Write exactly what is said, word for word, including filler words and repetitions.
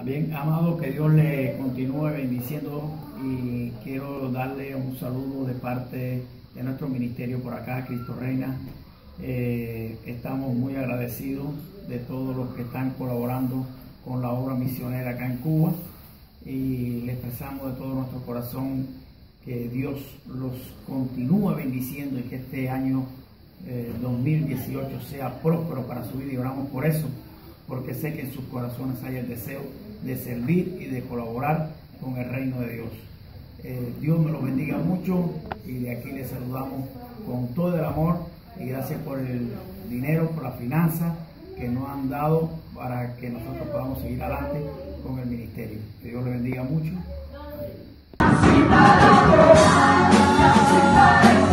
Bien, amado, que Dios le continúe bendiciendo y quiero darle un saludo de parte de nuestro ministerio por acá, Cristo Reina. Eh, estamos muy agradecidos de todos los que están colaborando con la obra misionera acá en Cuba y le expresamos de todo nuestro corazón que Dios los continúe bendiciendo y que este año eh, dos mil dieciocho sea próspero para su vida, y oramos por eso, porque sé que en sus corazones hay el deseo de servir y de colaborar con el reino de Dios. Eh, Dios me lo bendiga mucho y de aquí les saludamos con todo el amor y gracias por el dinero, por la finanza que nos han dado para que nosotros podamos seguir adelante con el ministerio. Que Dios le bendiga mucho.